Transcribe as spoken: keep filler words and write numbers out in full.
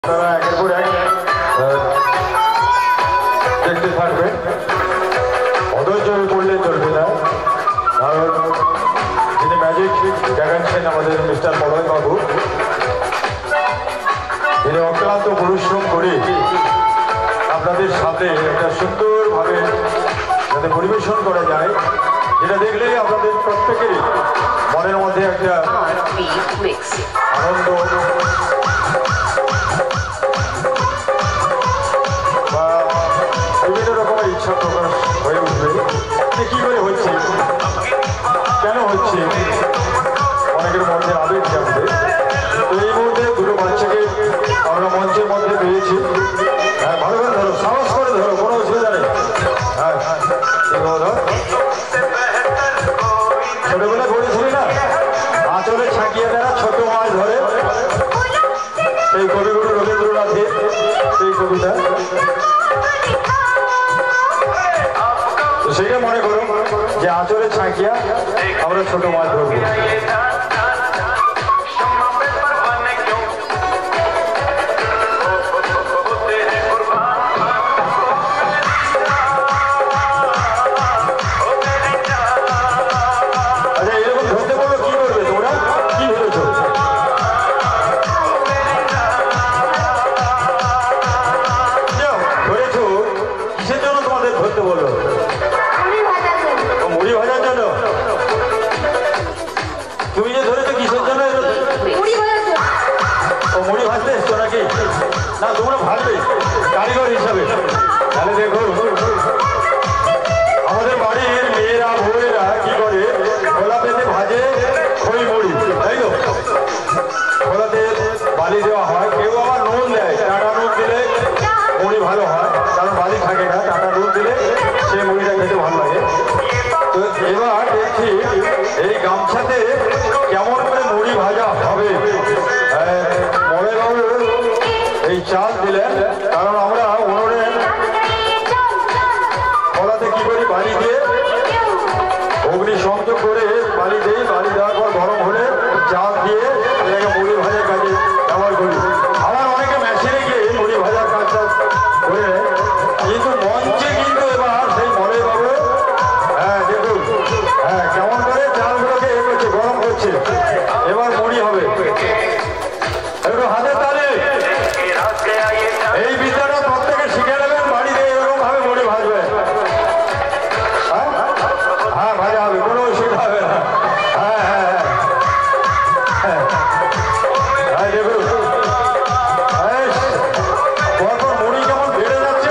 তারা একের পর এক দেখতে থাকবে, অধৈর্য হয়ে পড়লে চলবে না। কারণ যিনি ম্যাজিক দেখাচ্ছেন আমাদের মিস্টার পলয় বাবু, তিনি অক্লান্ত পরিশ্রম করে আপনাদের সাথে একটা সুন্দরভাবে যাতে পরিবেশন করা যায়, যেটা দেখলেই আপনাদের প্রত্যেকেরই মনের মধ্যে একটা আনন্দ বা বিভিন্ন রকমের ইচ্ছা প্রকাশ হয়ে উঠবে যে কী করে হচ্ছে, কেন হচ্ছে, অনেকের মধ্যে আবেগ জানবে। তো এই মুহূর্তে দুটো বাচ্চাকে আমরা মঞ্চের মধ্যে পেয়েছি। হ্যাঁ, ভালো করে ধরো, সাহস করে ধরো, কোনো অসুবিধা নেই। হ্যাঁ, ধর, ছোটবেলা পড়েছিলি না, আঁচলে ছাকিয়ে দেওয়া ছোট মাছ ধরে, সেই কবিগুরু রবীন্দ্রনাথের সেই কবিতা, তো সেইটা মনে করো যে আঁচলে ছাকিয়া আমরা ছোট মাছ ধরবো। না তোমরা ভাববে কারিগর হিসাবে, তাহলে দেখো আমাদের বাড়ির মেয়েরা বউয়েরা কি করে, খোলা পেতে ভাজে খই মুড়ি, তাই তো? খোলাতে বালি দেওয়া হয়, কেউ আবার নুন দেয়, টাটা নুন দিলে মুড়ি ভালো হয়, কারণ বালি থাকে না, টাটা নুন দিলে সেই মুড়িটা খেতে ভালো লাগে। তো এবার দেখছি এই গামছাতে কেমন করে মুড়ি ভাজা হবে। মনে বাবু এই চাল দিলেন, কারণ আমরা উনুনে খোলাতে কি করি, বালি দিয়ে অগ্নি সংযোগ করে বালি দিই, বালি দেওয়ার পর গরম হলে চাল দিয়ে এটাকে মুড়ি ভাজার কাজে ব্যবহার করি। আবার অনেকে মেশিনে গিয়ে মুড়ি ভাজার কাজটা করে, কিন্তু মঞ্চে কিন্তু এবার সেই মনে বাবু, হ্যাঁ দেখুন, হ্যাঁ কেমন করে চালগুলোকে এ করছে, গরম করছে, এবার মুড়ি হবে। একটু হাতে তালে এই বিদ্যাটা প্রত্যেকে শিখে নেবেন, বাড়িতে এরকম ভাবে মুড়ি ভাজবে। হ্যাঁ ভাজা হবে, কোনো অসুবিধা হবে না। হ্যাঁ হ্যাঁ হ্যাঁ হ্যাঁ দেখুন পরপর মুড়ি কেমন বেড়ে যাচ্ছে।